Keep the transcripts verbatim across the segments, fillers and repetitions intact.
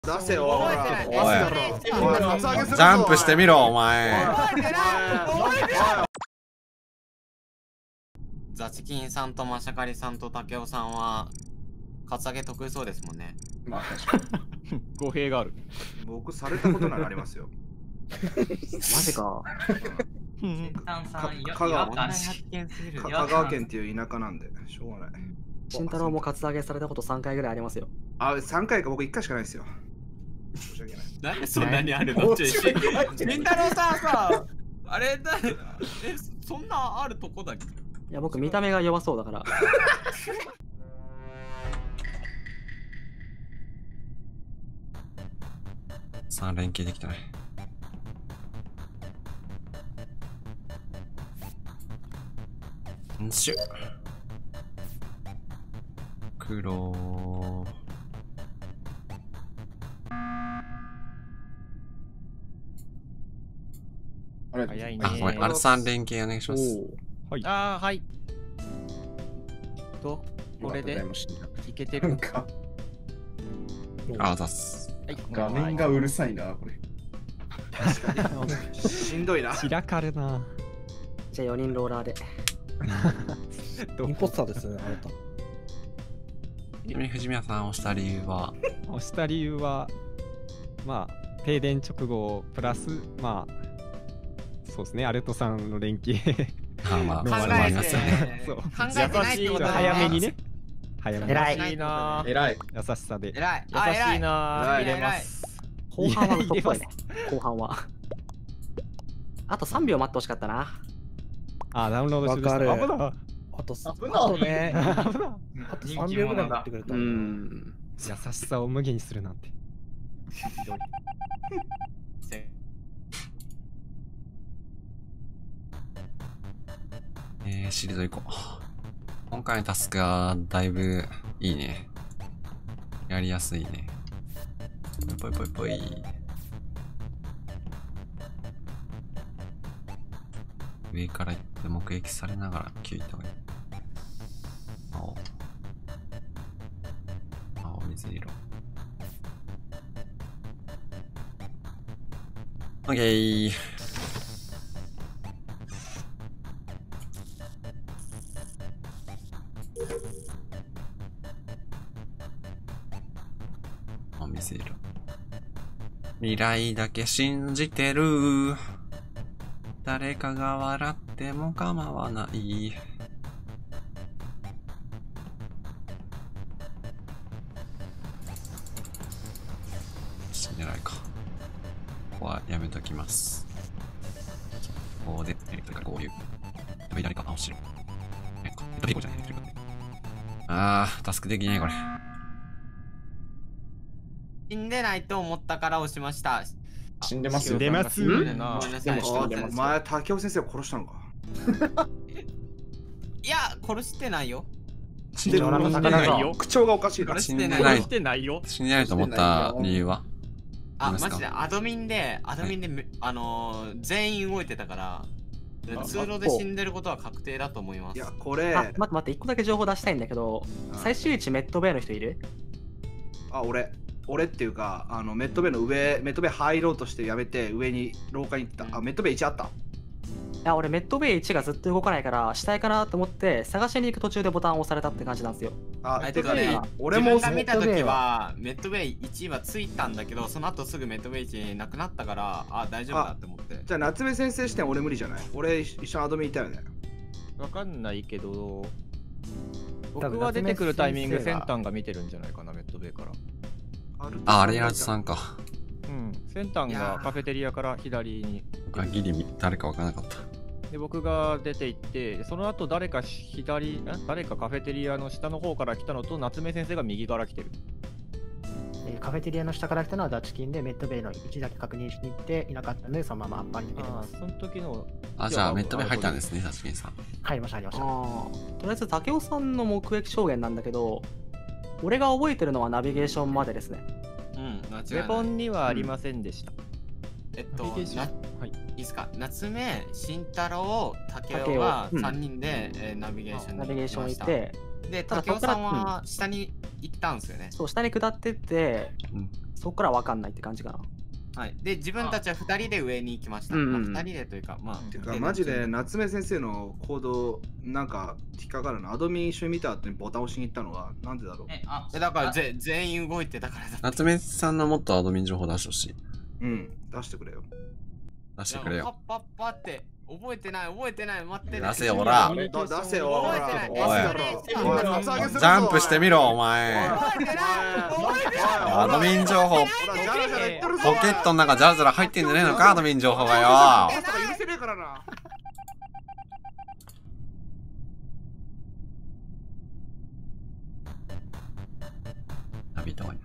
出せよ。 おいジャンプしてみろお前。 ザチキンさんとマシャカリさんとタケオさんはカツアゲ得意そうですもんね。 まあ確かに。 語弊がある。 僕されたことならありますよ。 マジか。 香川香川県っていう田舎なんでしょうがない。 慎太郎もカツアゲされたことさんかいぐらいありますよ。 あ、さんかいか僕いっかいしかないですよ。申し訳ない。 なんでそんなにあるの？慎太郎さんさ、あれだ、え、そんなあるとこだっけ？ いや、僕見た目が弱そうだから。 さあ連携できたね。んしゅ黒早いね。 あ、ごめん、アルさん連携お願いします。 はい。あー、はい。と、これでいけてるか。 あざっす。 画面がうるさいな、これ。 しんどいな。 散らかるな。 じゃあよにんローラーで。 インポスターですね、あなた。 ちなみに藤宮さん押した理由は押した理由は、まあ、停電直後プラス、まあ、そうですね、アルトさんの連携。 あまあ、 考それもありえてますよね。 考えてないってことだね。 早めにね。早めに。 偉いな。 偉い。 優しさで。 偉い。 優しいな。入れます。 後半は嘘っぽいね。後半は。あとさんびょう待ってほしかったな。 あ、ダウンロードしてわかる。 危ない。 あと、あ危ないとね、 危ない。 あとさんびょうぐらい待ってくれた。 うん。 優しさを無限にするなんて。 えー、シリーズ行こう。今回のタスクはだいぶいいね。やりやすいね。ぽいぽいぽい。上から行って目撃されながらキュイといい。青。青水色。オッケー。青水色。未来だけ信じてる。誰かが笑っても構わない。死んでないか。ここはやめときます。ここで、えー、それからこういう。誰か、あ、落ちる。え、えっと、ピコじゃない、ピコ。あー、タスクできないこれ。 死んでないと思ったから押しました。 死んでますよ。 死んでます。 ごめんなさい。 お前、竹雄先生を殺したのか。 いや、殺してないよ。 死んでないよ。口調がおかしいな。 殺してない。 殺してないよ。 死んでないと思った理由はあ、マジでアドミンで、アドミンで、あの、全員動いてたから、通路で死んでることは確定だと思います。 いや、これ。 あ、待って待って、一個だけ情報出したいんだけど、最終位置メットベイの人いる？ あ、俺。俺っていうか、あのメットベイの上、メットベイ入ろうとしてやめて、上に廊下に行った。あ、メットベイいちあった。 いや、俺メットベイいちがずっと動かないから、したいかなと思って、探しに行く途中でボタンを押されたって感じなんですよ。 あ、 えっとね、 俺も自分が見たときは、メットベイいちはついたんだけど、その後すぐメットベイいちなくなったから、あ、大丈夫だって思って。 じゃあ、夏目先生視点俺無理じゃない？俺一緒にアドミンいたよね。 わかんないけど、僕は出てくるタイミング、センタンが見てるんじゃないかな、メットベイから。 あ、あれやるさんか。 うん、センタンがカフェテリアから左に。 あ、ギリ誰かわからなかった。 で、僕が出て行って、その後誰か左、誰かカフェテリアの下の方から来たのと、夏目先生が右から来てる。 えー、カフェテリアの下から来たのはダチキンで、メットベイの位置だけ確認しに行っていなかったので、そのままアッパーに抜けてます。 その時の。 あ、じゃあメットベイ入ったんですね、ダチキンさん。 入りました、入りました。 とりあえず、竹雄さんの目撃証言なんだけど、俺が覚えてるのはナビゲーションまでですね。 うん、間違いない。 ウェポンにはありませんでした。 えっと、 はい、 いいですか、夏目、慎太郎、竹雄がさんにんで、うん、えー、ナビゲーションにナビゲーション行って、 で、竹雄さんは下に行ったんですよね。 そう、下に下ってって、 うんそこから分かんないって感じかな。 はい。で、自分たちはふたりで上に行きました。 うんうんまあ、ふたりでというか、まあ。 てかマジで夏目先生の行動なんか引っかかるな。アドミン一緒に見た後にボタン押しに行ったのはなんでだろう。 え、あ、 えだからぜ全員動いてたからだって。 夏目さんのもっとアドミン情報出してほしい。 うん、出してくれよ。 出してくれよ。 パッパッパって覚えてない覚えてない待ってね。 出せよほら。 出せよほら。 覚えてない。 おいおいカツアゲするぞジャンプしてみろお前。 覚えてない覚えてないアドミン情報ほらジャラジャラ言ってるぞ。 ポケットの中ジャラジャラ入ってんじゃねえのかアドミン情報がよ。 許せねえからな。 ナビ遠いな。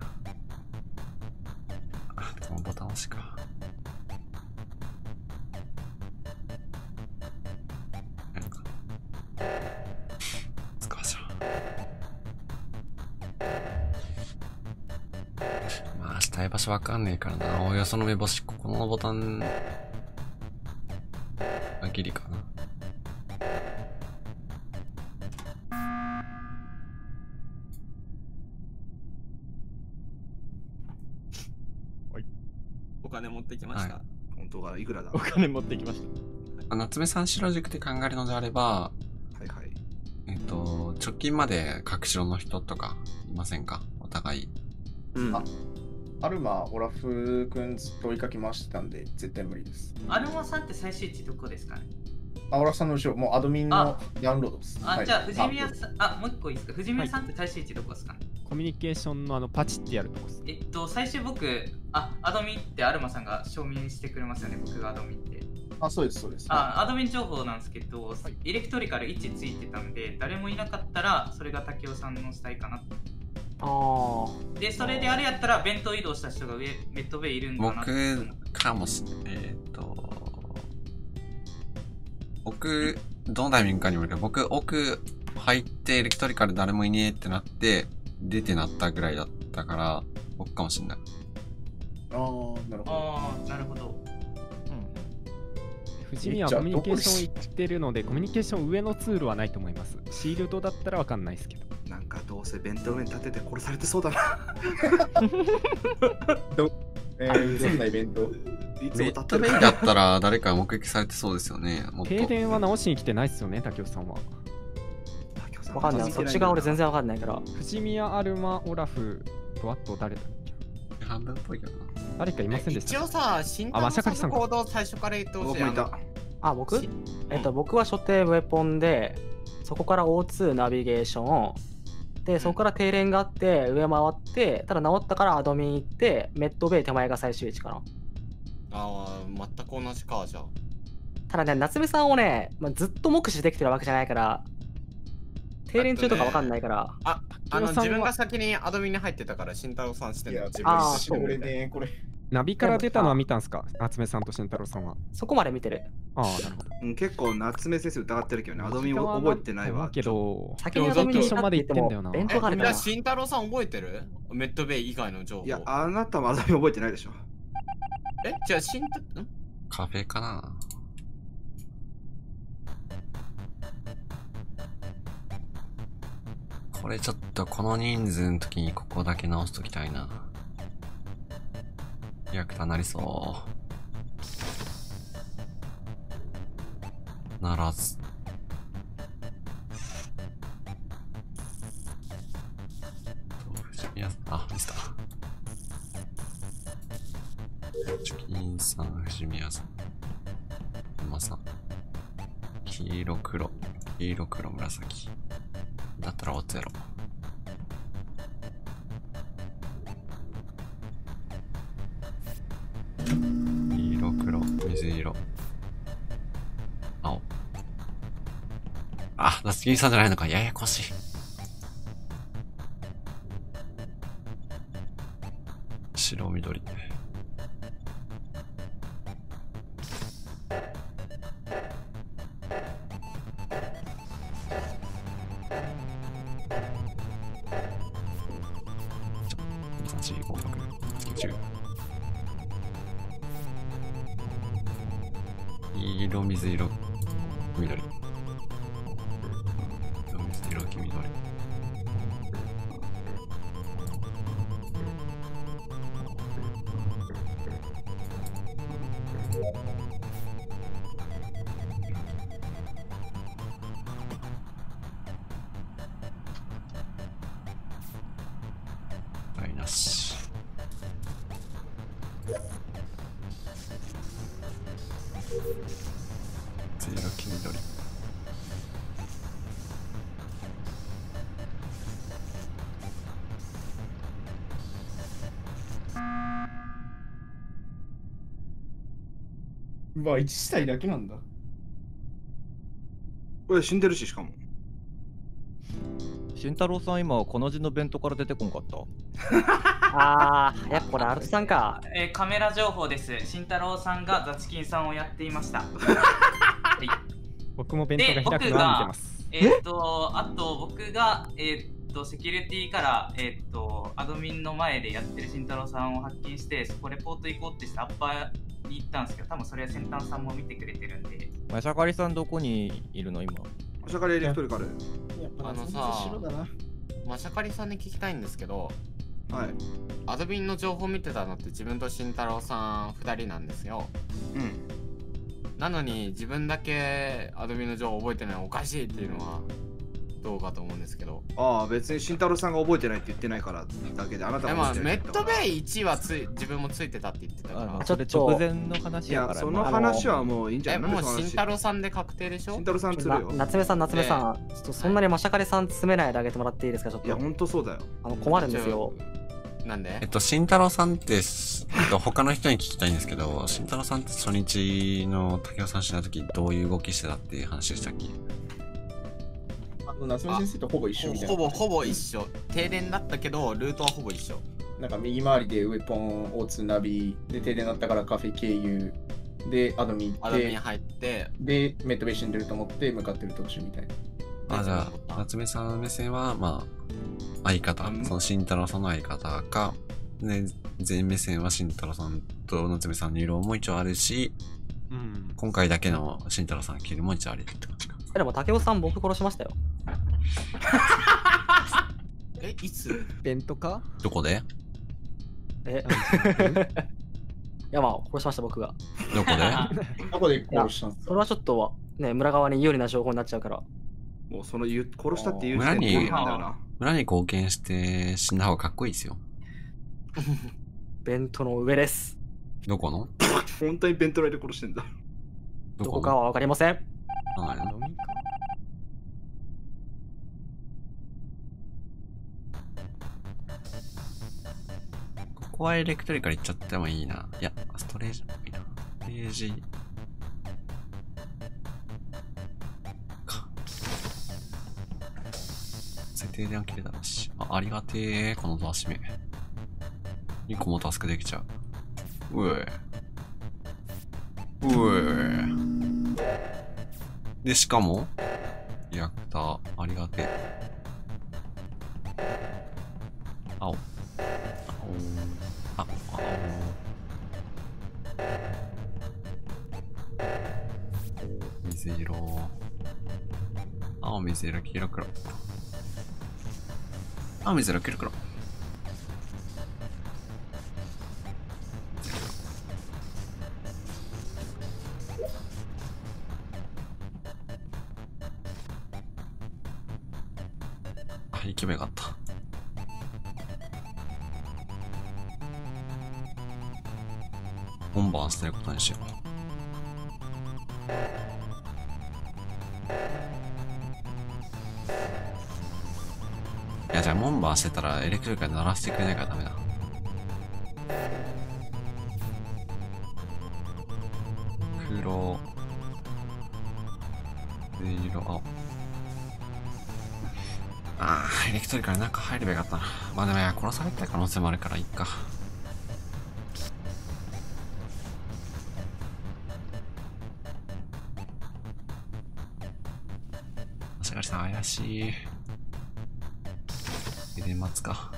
あ、このボタン押しか。なんか。使わしょ。まあ、したい場所わかんねえからな。おおよその目星、ここのボタン。あ、ギリかな。 お金持ってきました。 は本当かいくらだ。 お金持ってきました。 夏目さん白軸で考えるのであれば、 はいはい。 えっと、直近まで角白の人とかいませんかお互い。 うん。 あアルマ、オラフ君ずっと追いかけ回してたんで、絶対無理です。 アルマさんって最終地どこですかね？ あ、オラフさんの後ろ、もうアドミンのダウンロードです。 あ、 はいじゃあ藤宮さん、あ、もう一個いいですか？藤宮さんって最終地どこですかね？ コミュニケーションのあのパチってやるとこです。 えっと、最終僕、あ、アドミンってアルマさんが証明してくれますよね、僕がアドミンって。 あ、そうです、そうです。 あ、アドミン情報なんですけど、エレクトリカルいちついてたんで、誰もいなかったら、それが竹雄さんの死体かな。 ああ。 で、それであれやったら、弁当移動した人が上、ベッドベイいるんだなって思う。 僕かもしれない。えっと、僕、どのタイミングかにもよるけど、僕、奥入ってエレクトリカル誰もいねえってなって、出てなったぐらいだったから、僕かもしれない。 ああ、なるほど。 ああ、なるほど。 藤見はコミュニケーション行ってるので、コミュニケーション上のツールはないと思います。シールドだったらわかんないですけど。 なんかどうせ弁当上に立てて殺されてそうだな。 えー、映んない弁当。 いつもベッ立ってるから。 ドベイだったら誰か目撃されてそうですよね。もっと。 停電は直しに来てないっすよね、竹雄さんは。 わかんない。そっち側俺全然わかんないから。 藤宮、アルマ、オラフとあと誰だっけ？ 半分っぽいけどな。 誰かいませんでした一応さ、新あマシャカリさんかさんの行動最初から言ってほしい。 僕もいた。 あ、僕しえっと、僕は所定ウェポンで、そこから オーツー ナビゲーション、で、そこから停電があって、上回って、ただ治ったからアドミン行って、メッドベイ手前が最終位置かな。 ああ、全く同じか、じゃあ。 ただね、夏目さんをね、まあ、ずっと目視できてるわけじゃないから、停電中とかわかんないから、 あ、あの竹雄さんは自分が先にアドミンに入ってたから、慎太郎さんしてんのいや、 自あー分一緒これね、これ。 ナビから出たのは見たんすか夏目さんと慎太郎さんは。 そこまで見てる。 ああ、なるほど。 うん、結構夏目先生疑ってるけどね。アドミンを覚えてないわ。 けど、 先にアドミンに行ったって言ってもでもだって弁当があるからじゃあ、。慎太郎さん覚えてるメッドベイ以外の情報。 いや、あなたもアドミン覚えてないでしょ。 えじゃあ、慎太、んカフェかな。これちょっとこの人数の時にここだけ直しときたいな。役立なりそう。ならず。藤宮さん、あ、ミスター。チョキンさん、藤宮さん。馬さん。黄色、黒。黄色、黒、紫。だったらオゼロ。黄色、黒、水色。青。あ、夏木さんじゃないのか。ややこしい。白、緑。さん、よん、ご、ろく、なな、じゅう。色、水色、緑。色、水色、黄緑。 はい、なし。ゼロ黄緑。 うわ、いち死体だけなんだ。 これ死んでるし、しかも。 慎太郎さん、今、この字の弁当から出てこんかった。 あー、やっぱこれアルトさんか。 えーカメラ情報です。慎太郎さんがザチキンさんをやっていました。はい僕も弁当が開くでのは見て僕がます。 えーっと、あと僕が、えーっと、セキュリティから、えーっと、アドミンの前でやってる慎太郎さんを発見して、そこレポート行こうってしてアッパーに行ったんですけど、多分それは先端さんも見てくれてるんで。 マシャカリさん、どこにいるの今。 おしゃかりエレクトリカル。 やっぱあのさ全然白だな。 マシャカリさんに聞きたいんですけど、 はい。 アドビンの情報見てたのって自分と慎太郎さんふたりなんですよ。 うん。 なのに自分だけアドビンの情報覚えてないのおかしいっていうのはどうかと思うんですけど。 ああ、別に慎太郎さんが覚えてないって言ってないからだけで、あなたえまあ、 が覚えてメットないって言ったから。 ベイいちはつい自分もついてたって言ってたから。 あのそれ直前の話いや、 やから。 その話はもういいんじゃえ、 ないもうその話慎太郎さんで確定でしょ慎太郎さんちょな釣るよ。 夏目さん、夏目さん、ちょっとそんなにマシャカリさん詰めないであげてもらっていいですか、ちょっいや、 と。 ほんとそうだよ。 あの困るんですよ。 なんでえっと、慎太郎さんって、しえっと、他の人に聞きたいんですけど、慎太郎さんって初日の竹雄さん死んだ時どういう動きしてたっていう話でしたっけ？ あの夏目先生とほぼ一緒みたいな。 ほぼほぼ一緒。停電だったけど、ルートはほぼ一緒。 なんか右回りでウェポン、オーツー ナビ、で停電だったからカフェ経由、でアドミ行って、 アドミン入って、 でメットベイ死んでると思って向かってる途中みたいな。 あ、じゃあ、夏目さんの目線は、まあ、相方、その慎太郎さんの相方か、ね、全目線は慎太郎さんと夏目さんの色も一応あるし、 うん。 今回だけの慎太郎さんのキルも一応あるって感じか。 えでも竹雄さん僕殺しましたよ。 え、いつ弁当かどこでえいやまあ殺しました僕が。 どこでどこで殺したんですか？ それはちょっとね村側に有利な情報になっちゃうから。 もうその言う殺したっていう村に時点でなんだよな。 村に貢献して死んだ方がかっこいいですよ。 弁当の上です。 どこの本当にベントライで殺してんだ。 どどここかはわかりません。 あなの飲みかここはエレクトリカル行っちゃってもいいな。いや、ストレージもいいな。ストレージ。か。設定で切れたらし。あ、ありがてえ、このドア閉め。にこもタスクできちゃう。うえ。うえ。で、しかも、リアクター、ありがてえ。青。青。あ、青。水色。青、水色、黄色、黒。青、水色、黄色、黒。あ、行けばよかった。門番捨てることにしよう。いや、じゃあ門番してたらエレクトリカル鳴らしてくれないからダメだ。黒。水色、青。ああ、エレクトリカルなんか入ればよかったな。まあでもいや、殺された可能性もあるからいいか。足軽さん怪しい。停電待つか。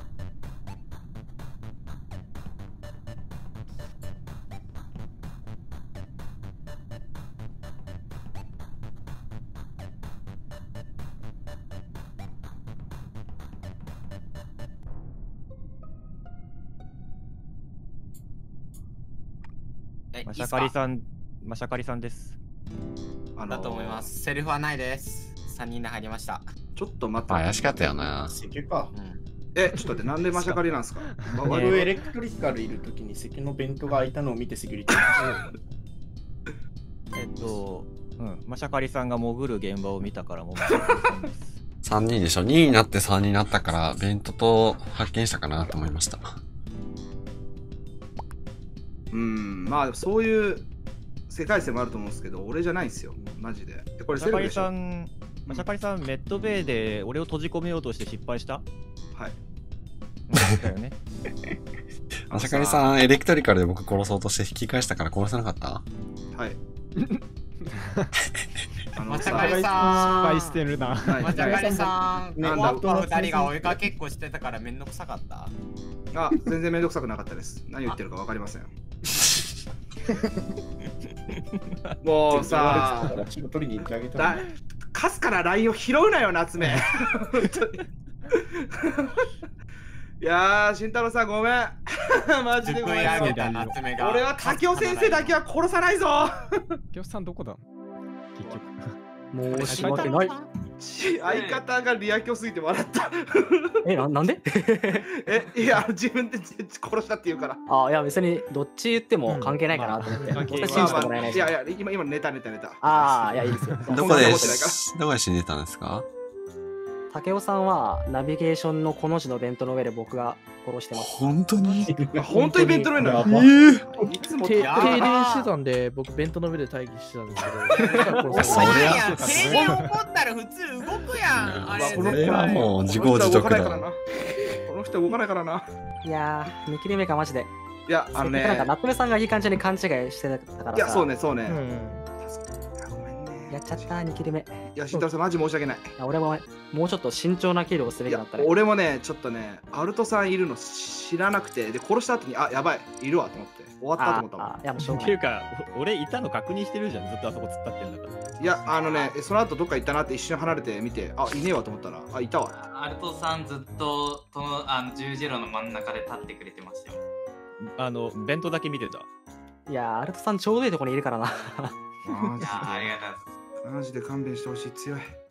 え、 マシャいいっすかカリさん、マシャカリさんです。 あのーだと思います。セルフはないです。さんにんで入りました。 ちょっと待って。 怪しかったよな。 石油か。 うん。 え、ちょっと待って、なんでマシャカリなんですか？ま僕、 我々 エレクトリカルいるときに石油の弁当が開いたのを見てセキュリティ。 えっと、うん、マシャカリさんが潜る現場を見たからもうマシャカリさんです。 さんにんでしょ ?に になってさんになったから、ベントと発見したかなと思いました。 うん、まあそういう世界線もあると思うんですけど、俺じゃないんですよ、マジで。これマシャカリセルフでしょ？ さん、マシャカリさん、メットベイで俺を閉じ込めようとして失敗したはい。 うんだよね。 マシャカリさん、エレクトリカルで僕殺そうとして引き返したから殺せなかったはい。あのマシャカリ失さ敗ん。 してるな。 はいマシャカリさん。 ねワッパ二人が追いかけっこしてたからめんどくさかったあ、全然めんどくさくなかったです。何言ってるかわかりません。もうさ、 仕事取りに行ってあげただら。 カスから ライン を拾うなよ、夏目。本当にいやー、慎太郎さん、ごめん。マジでごめんよすくい上げた夏目が。 俺は竹雄先生だけは殺さないぞ。 きょさんどこだ結局。 申し訳ない。 し相方がリアキョすぎて笑った。 え、ななんでえ、いや、自分で殺したって言うから。 あ、いや別にどっち言っても関係ないかなと思って。 うんまあどうせ信じてもらえないし。 いやいや、今、今ネタネタネタ。 ああ、いや、いいですよ。 どこで、 そんなことないからどこで死んでたんですか？ 竹雄さんはナビゲーションのこの字の弁当の上で僕が殺してます。 本当にあ本当に弁当の上なのやばいつも停停やばい電してたんで、僕、弁当の上で待機してたんですけど、 おそりゃ前やん、停電起こったら普通動くやん。あれ、 それはもう自業自得だわ。 この人動かないからな。 いやー、に切れ目かマジで。 いや、あのね。 なんか、夏目さんがいい感じに勘違いしてたからさ。 いや、そうね、そうね。 うんごめんね。 やっちゃった、に切れ目。いいや、慎太郎さん、マジ申し訳ない。 や俺ももうちょっと慎重なキルをすべいやきだったね。 俺もね、ちょっとね、アルトさんいるの知らなくて、で、殺した後に、あ、やばい、いるわと思って、終わったと思ったもん。 ああ、いや、もうしょうがない。 っていうか、お俺いたの確認してるじゃん、ずっとあそこ突っ立ってんだから。 いや、あのね、その後どっか行ったなって一瞬離れて見て、あ、いねえわと思ったら、あ、いたわ。 アルトさんずっとそのあの十字路の真ん中で立ってくれてましたよ。 あの、弁当だけ見てた。 いや、アルトさんちょうどいいとこにいるからな。 マジいやありがとうございます。 で、マジで勘弁してほしい、強い。